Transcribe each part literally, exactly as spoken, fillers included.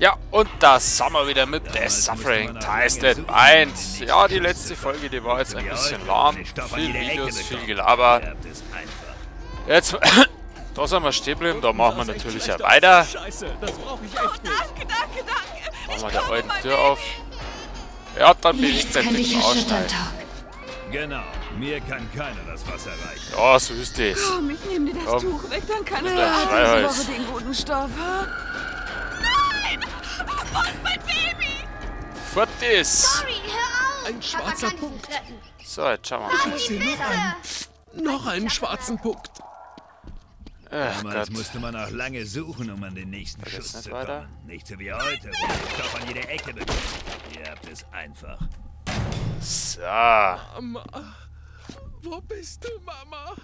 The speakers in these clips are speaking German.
Ja, und da sind wir wieder mit The Suffering Tasted Mind. Ja, die letzte Folge, die war jetzt ein bisschen lahm. Viel Videos, viel Gelaber. Jetzt, da sind wir stehen geblieben, da machen wir natürlich ja weiter. Scheiße, das brauche ich echt nicht. Danke, danke, danke. Machen wir die alten Tür auf. Ja, dann bin ich Nichts kann dich endlich erschüttern, aussteigen. Tag. Genau, mir kann keiner das Wasser reichen. Ja, so ist es. Komm, ich nehme dir das Komm. Tuch weg, dann kann Nimm er das diese Schreihals. Woche den guten Stoff, ha? Nein! Wo ist mein Baby? Fort ist. Sorry, hör auf! Ein schwarzer Papa kann Punkt. dich retten. So, jetzt schauen wir mal. Ich sehe noch einen, noch einen schwarzen Punkt. Ach Damals Gott. musste man auch lange suchen, um an den nächsten Geht Schuss nicht zu weiter? kommen. Nicht so wie heute, wo ihr den Stoff an jeder Ecke bekommt. Ihr habt es einfach. So. Mama, wo bist du, Mama?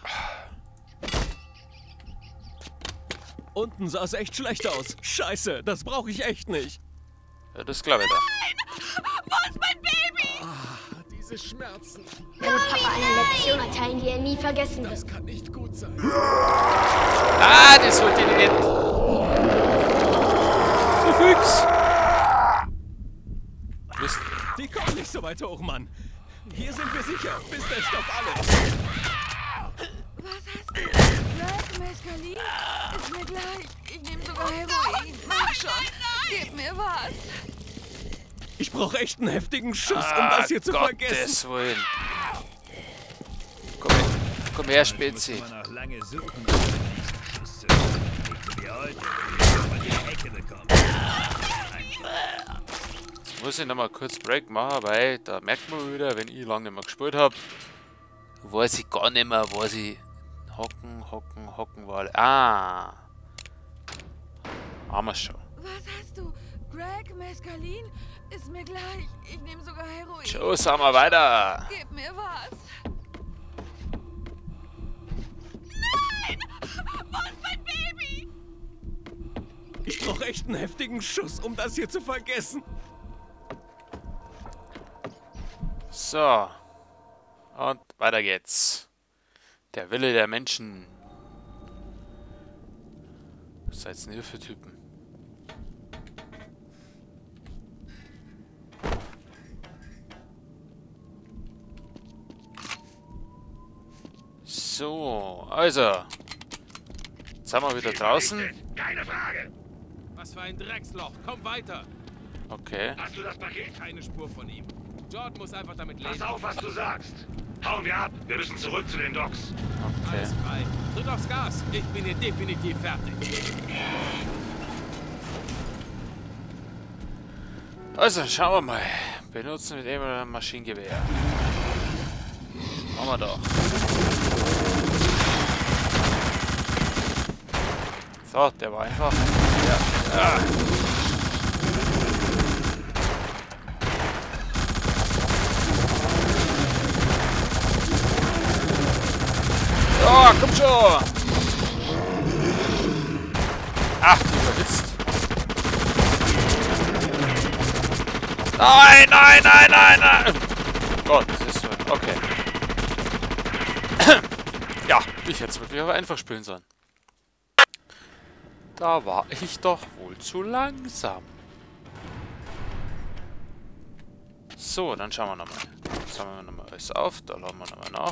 Unten sah es echt schlecht aus. Scheiße, das brauche ich echt nicht. Ja, das glaube ich da. Wo ist mein Baby? Ah, diese Schmerzen. Er wird Papa eine Lektion erteilen, die er nie vergessen wird. Das kann nicht gut sein. Ah, das wird die nicht. Zu fix. Mist. Die kommen nicht so weit hoch, Mann. Hier sind wir sicher, bis der Stoff alle ist. Was hast du? Black Mescalin? Ist mir gleich. Ich nehme sogar Heroin. Mach schon. Gib mir was. Ich brauche echt einen heftigen Schuss, um das hier zu vergessen. Gottes Willen. Komm her, komm her, Spezi. Muss man auch lange suchen, um den nächsten Schuss zu kommen. Nicht so wie heute, wo ihr den Stoff an jeder Ecke bekommt. Jetzt muss ich nochmal kurz Break machen, weil da merkt man wieder, wenn ich lange nicht mehr gespielt habe, weiß ich gar nicht mehr, was ich hocken, hocken, hocken war. Ah. Haben wir schon. Was hast du? Greg Mescalin? Ist mir gleich. Ich nehme sogar Heroin. Schon, sagen wir weiter. Gib mir was. Nein! Wo ist mein Baby? Ich brauche echt einen heftigen Schuss, um das hier zu vergessen. So. Und weiter geht's. Der Wille der Menschen. Was seid denn hier für Typen? So, also. Jetzt sind wir wieder draußen. Keine Frage. Was für ein Drecksloch. Komm weiter. Okay. Hast du das Paket? Keine Spur von ihm. Jordan muss einfach damit Pass leben. auf, was du sagst. Hauen wir ab. Wir müssen zurück zu den Docks. Okay. Alles frei. Drück aufs Gas. Ich bin hier definitiv fertig. Also, schauen wir mal. Benutzen mit eben ein Maschinengewehr. Machen wir doch. So, der war einfach. Ja. Ah. Oh, komm schon! Ach, du überhitzt. Nein, nein, nein, nein, nein! Gott, das ist so. Okay. Ja, ich hätte es wirklich aber einfach spielen sollen. Da war ich doch wohl zu langsam. So, dann schauen wir nochmal. Sammeln wir nochmal alles auf. Da laden wir nochmal nach.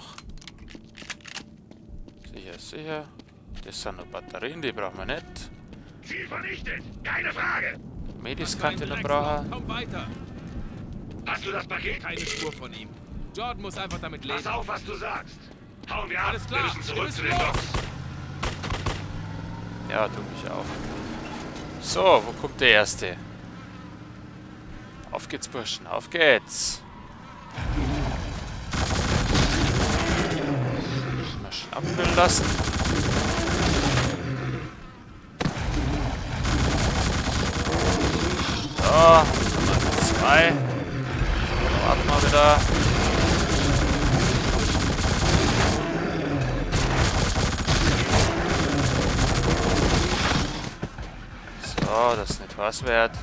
Sicher, sicher. Das sind nur Batterien, die brauchen wir nicht. Ziel vernichtet. Keine Frage. Medis Was für ein kann ich noch Drecksloch. brauchen. Komm weiter. Hast du das Paket? Keine Spur von ihm. Jordan muss einfach damit Pass leben. auf, was du sagst. Hauen wir ab. Alles klar. Wir müssen zurück Wir zu müssen den los. Docks. Ja, du mich auch. So, wo kommt der Erste? Auf geht's, Burschen, auf geht's. Mal schön abkühlen lassen. So, Nummer zwei. Warten wir wieder. So, das ist nicht was wert.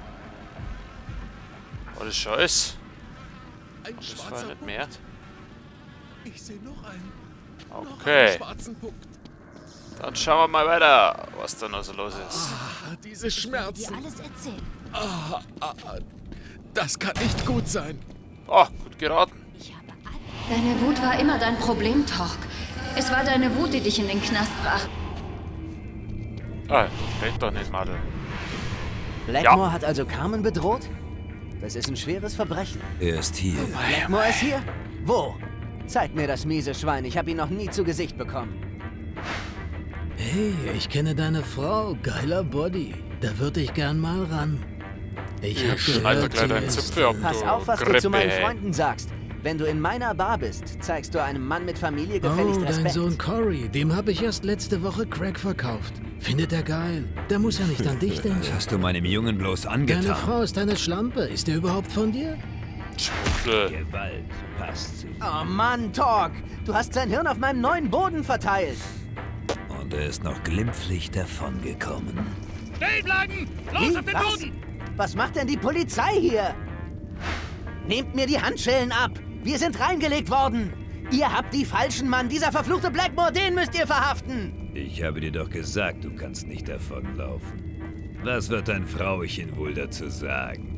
Oh, das schon ist. Ein Das war schwarzer nicht Punkt. mehr. Ich sehe noch einen. Noch einen Okay, schwarzen Punkt. dann schauen wir mal weiter, was da noch so los ist. Ah, diese Ich will Schmerzen. dir alles erzählen. Ah, ah, ah, das kann nicht gut sein. Oh, gut geraten. Ich habe alles. Deine Wut war immer dein Problem, Talk. Es war deine Wut, die dich in den Knast brachte. Ah, red doch nicht, Madel. Blackmore hat also Carmen bedroht? Das ist ein schweres Verbrechen. Er ist hier. Blackmore ist hier? Wo? Zeig mir das miese Schwein. Ich habe ihn noch nie zu Gesicht bekommen. Hey, ich kenne deine Frau. Geiler Body. Da würde ich gern mal ran. Ich hab schneide gehört, gleich sie deinen ist... Zipfel ab, Pass du auf, was Grippe. du zu meinen Freunden sagst. Wenn du in meiner Bar bist, zeigst du einem Mann mit Familie gefälligst Oh, dein Respekt. Sohn Cory. Dem habe ich erst letzte Woche Crack verkauft. Findet er geil. Der muss ja nicht an dich denken. Was hast du meinem Jungen bloß Deine angetan? Frau ist eine Schlampe. Ist der überhaupt von dir? Schwuchtel. Gewalt passt zu. Oh Mann, Talk! Du hast sein Hirn auf meinem neuen Boden verteilt. Und er ist noch glimpflich davongekommen. Stehen bleiben! Los Wie? auf den Was? Boden! Was macht denn die Polizei hier? Nehmt mir die Handschellen ab! Wir sind reingelegt worden! Ihr habt die falschen, Mann! Dieser verfluchte Blackmore, den müsst ihr verhaften! Ich habe dir doch gesagt, du kannst nicht davonlaufen. Was wird dein Frauchen wohl dazu sagen?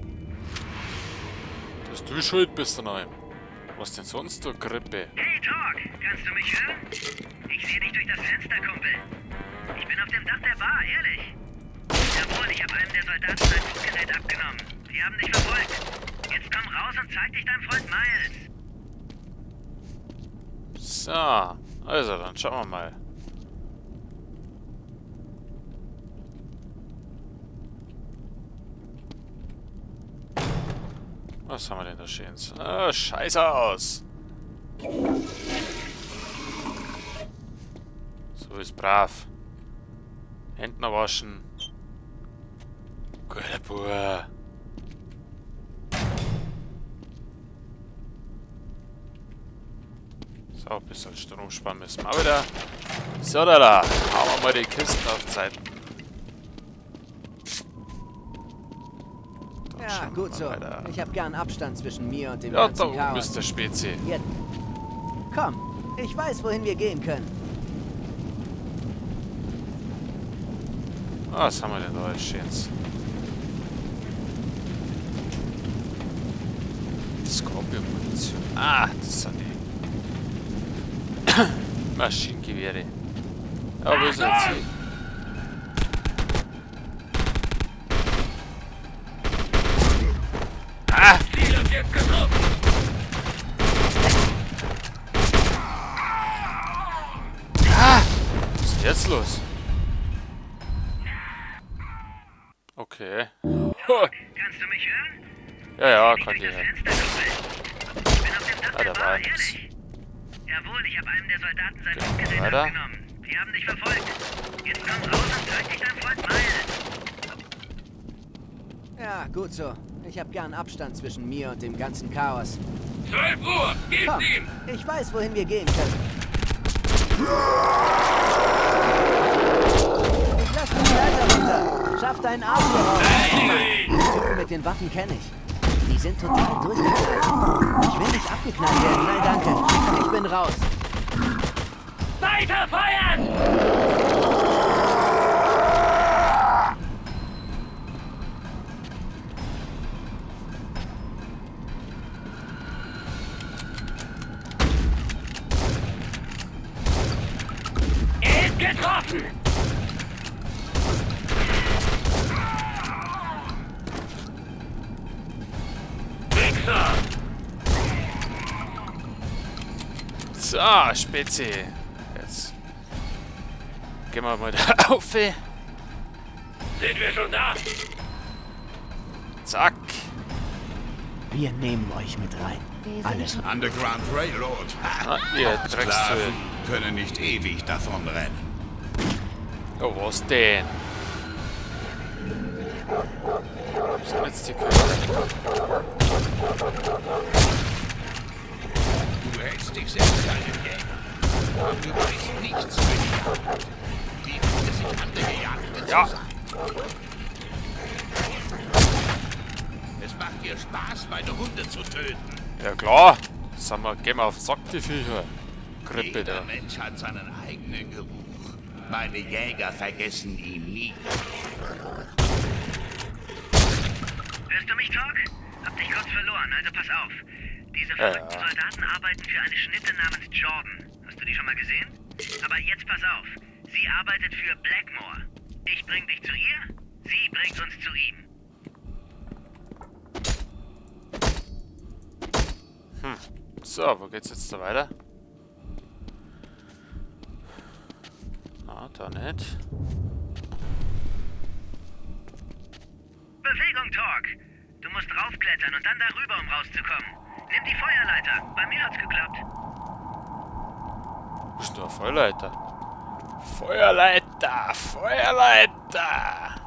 Dass du schuld bist an allem. Was denn sonst, du Grippe? Hey, Talk! Kannst du mich hören? Ich sehe dich durch das Fenster, Kumpel. Ich bin auf dem Dach der Bar, ehrlich. Jawohl, ich habe einem der Soldaten sein Funkgerät abgenommen. Sie haben dich verfolgt. Jetzt komm raus und zeig dich deinem Freund Miles. So, also dann schauen wir mal. Was haben wir denn da Schönes? Ah, scheiße aus. So ist brav. Hände waschen. Guter Bub. So, ein bisschen Strom sparen müssen wir wieder. So, da, da. Hauen wir mal die Kisten auf Zeiten. Ja, gut so. Ich habe gern Abstand zwischen mir und dem Ja, da ganzen oben Chaos. ist der Spezi. Jetzt. Komm, ich weiß, wohin wir gehen können. Ah, was haben wir denn da alles Schönes? Scorpion-Munition. Ah, das sind die Maschinengewehre. Ja, wo ist er jetzt hier? Ah! Ah! Was ist denn jetzt los? Okay. Kannst du mich hören? Ja, ja, Ich kann sehe die dich durch hören. das Fenster, Kumpel. Ich bin auf dem Dach Ah, der da war Bar, nix. ehrlich. Jawohl, ich habe einem der Soldaten sein Okay, Funkgerät weiter. abgenommen. Sie haben dich verfolgt. Jetzt komm raus und zeig dich deinem Freund Miles. Ja, gut so. Ich habe gern Abstand zwischen mir und dem ganzen Chaos. zwölf Uhr! Gebt Komm, ihm! ich weiß, wohin wir gehen können. Ich lass die Leiter runter. Schaff deinen Arsch hier raus. Die Typen mit den Waffen kenne ich. Die sind total durchgeknallt. Ich will nicht abgeknallt werden. Nein, danke. Ich bin raus. Weiter feuern! Er ist getroffen! Wichser! So, Spezi. Jetzt gehen wir mal da auf. Sind wir schon da? Zack. Wir nehmen euch mit rein. Alles. Underground Railroad. Ah, ihr Dreckshöhlen. Sklaven können nicht ewig davonrennen. Oh, was denn? Was sind jetzt die Köder? Du hältst dich selbst einen Jäger. Aber du weißt nichts über die Jagd. Die fühlt sich an der Gejagte Ja. zu sein. Es macht dir Spaß, meine Hunde zu töten. Ja klar. Sag mal, gehen wir auf den Sack, die Viecher. Grippe Jeder da. Mensch hat seinen eigenen Geruch. Meine Jäger vergessen ihn nie. Hörst du mich, Talk? Hab dich kurz verloren, also pass auf. Diese verrückten Ja. Soldaten arbeiten für eine Schnitte namens Jordan. Hast du die schon mal gesehen? Aber jetzt pass auf. Sie arbeitet für Blackmore. Ich bring dich zu ihr, sie bringt uns zu ihm. Hm. So, wo geht's jetzt da weiter? Ah, da nicht. Bewegung, Talk. Du musst raufklettern und dann darüber, um rauszukommen. Nimm die Feuerleiter. Bei mir hat's geklappt. Wo ist denn der Feuerleiter? Feuerleiter! Feuerleiter!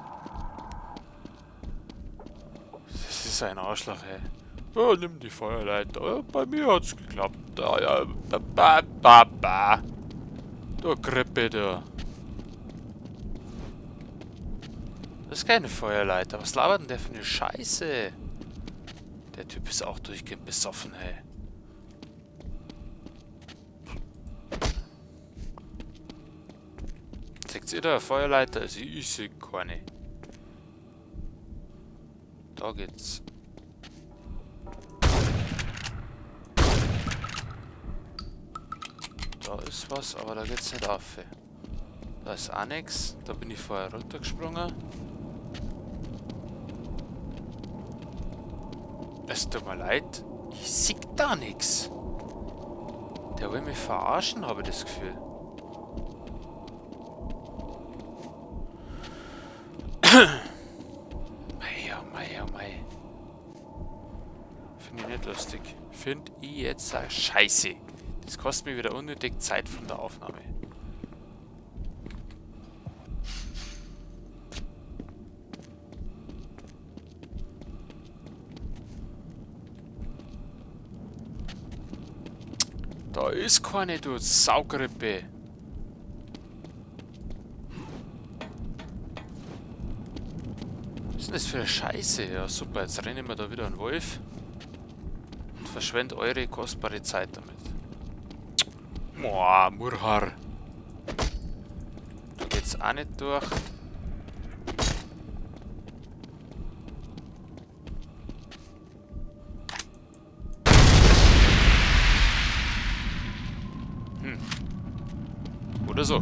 Das ist ein Arschloch, ey. Oh, nimm die Feuerleiter. Oh, bei mir hat's geklappt. Da, ja. Ba, ba, ba, ba. Du Grippe, du. Das ist keine Feuerleiter. Was labert denn der für eine Scheiße? Der Typ ist auch durchgehend besoffen, hey. Seht ihr da, Feuerleiter? Also ich sehe keine. Da geht's. Da ist was, aber da geht's nicht auf. Da ist auch nichts. Da bin ich vorher runtergesprungen. Es tut mir leid. Ich sehe da nichts. Der will mich verarschen, habe ich das Gefühl. Mei, oh mei, oh mei. Finde ich nicht lustig. Finde ich jetzt eine Scheiße. Das kostet mir wieder unnötig Zeit von der Aufnahme. Da ist keine, du Saugrippe. Was ist denn das für eine Scheiße? Ja super, jetzt rennen wir da wieder einen Wolf. Und verschwendet eure kostbare Zeit damit. Boah, Murhar. Da geht's auch nicht durch. Hm. Oder so.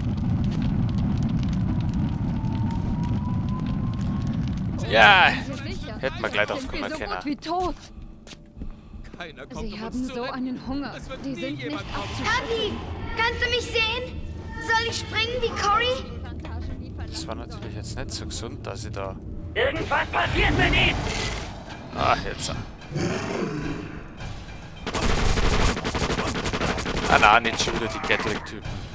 Ja, hätten wir gleich drauf kommen können. Wie tot. Keiner kommt Sie um haben uns so zu retten. einen Hunger. Es wird Die nie sind nicht jemand abzuschütteln. Papi, kannst du mich sehen? Soll ich springen wie Cory? Das war natürlich jetzt nicht so gesund, dass ich da... Irgendwas passiert mit ihm! Ah, jetzt. Ah, nein, nicht schon wieder die Gatling-Typen.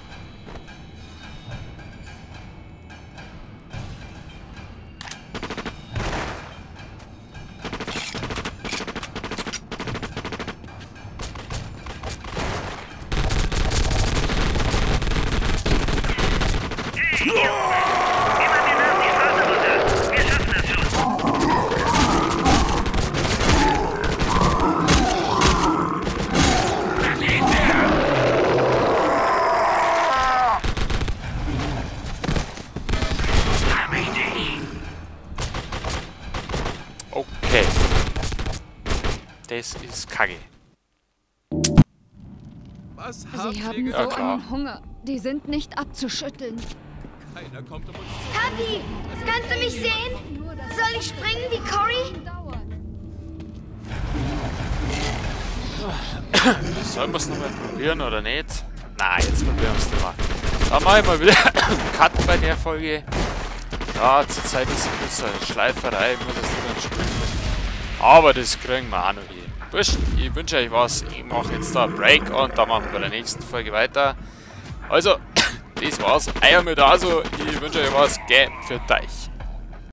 Okay. Das ist Kacke. Was haben Sie wir haben gesagt? so klar. einen Hunger. Die sind nicht abzuschütteln. Keiner kommt um uns zu Papi, kannst du mich sehen? Soll ich springen wie Cory? Sollen wir es nochmal probieren oder nicht? Na, jetzt probieren wir es nicht mal. Dann mache ich mal wieder einen Cut bei der Folge. Ja, zur Zeit ist es ein bisschen eine Schleiferei, ich muss das nicht spielen. Aber das kriegen wir auch noch hin. Wurscht, ich wünsche euch was. Ich mache jetzt da einen Break und dann machen wir bei der nächsten Folge weiter. Also, das war's. Euer mit also, ich wünsche euch was. Gell, für euch.